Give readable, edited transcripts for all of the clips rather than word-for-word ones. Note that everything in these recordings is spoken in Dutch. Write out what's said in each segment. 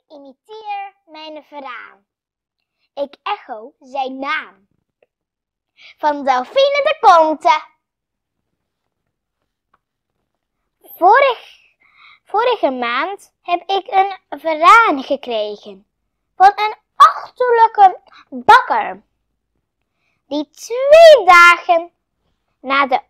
imiteer mijn varaan. Ik echo zijn naam. Van Delphine de Conte. Vorige maand heb ik een varaan gekregen van een achterlijke bakker, die 2 dagen na de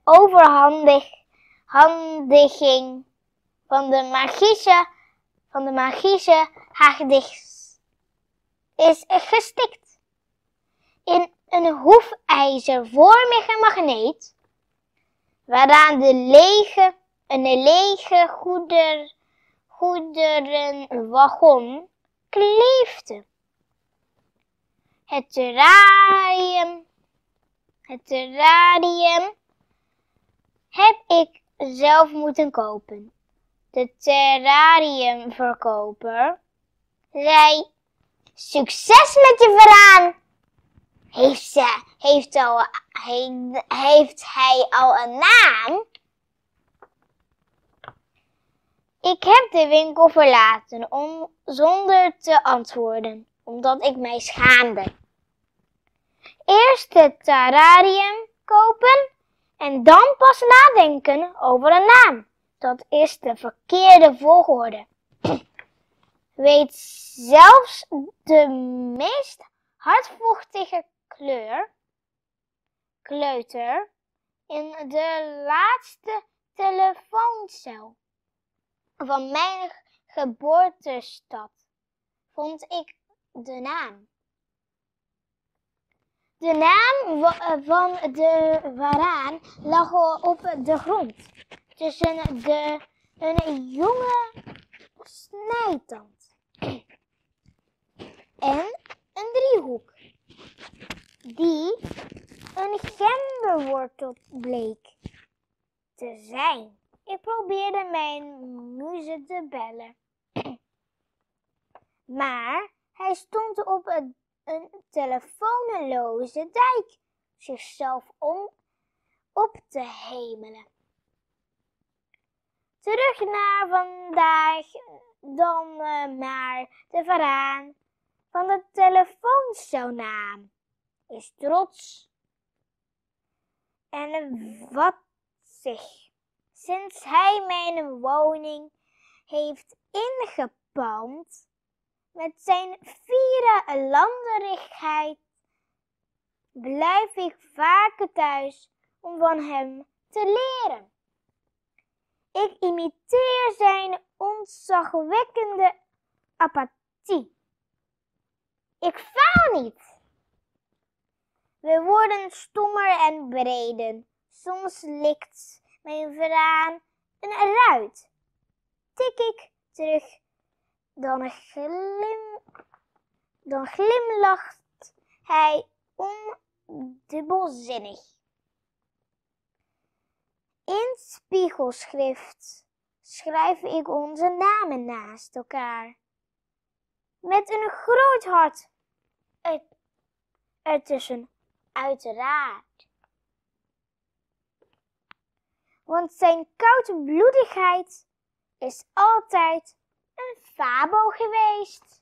overhandiging van de magische hagedis is gestikt. In een hoefijzervormige magneet, waaraan een lege goederenwagon kleefde. Het terrarium heb ik zelf moeten kopen. De terrariumverkoper zei: succes met je varaan! Heeft hij al een naam? Ik heb de winkel verlaten zonder te antwoorden, omdat ik mij schaamde. Eerst het terrarium kopen en dan pas nadenken over een naam. Dat is de verkeerde volgorde. Weet zelfs de meest hardvochtige kleuter in de laatste telefooncel van mijn geboortestad vond ik de naam. De naam van de varaan lag op de grond tussen een jonge snijtand en een driehoek die een gemberwortel bleek te zijn. Ik probeerde mijn muze te bellen, maar hij stond op een telefoonloze dijk zichzelf op te hemelen. Terug naar vandaag dan maar de varaan van de telefooncelnaam is trots en watzig. Sinds hij mijn woning heeft ingepalmd met zijn fiere landerigheid, blijf ik vaker thuis om van hem te leren. Ik imiteer zijn ontzagwekkende apathie. Ik faal niet. We worden stommer en breden. Soms likt mijn varaan een ruit. Tik ik terug, dan glimlacht hij ondubbelzinnig. In spiegelschrift schrijf ik onze namen naast elkaar. Met een groot hart ertussen, uiteraard. Want zijn koudbloedigheid is altijd een fabel geweest.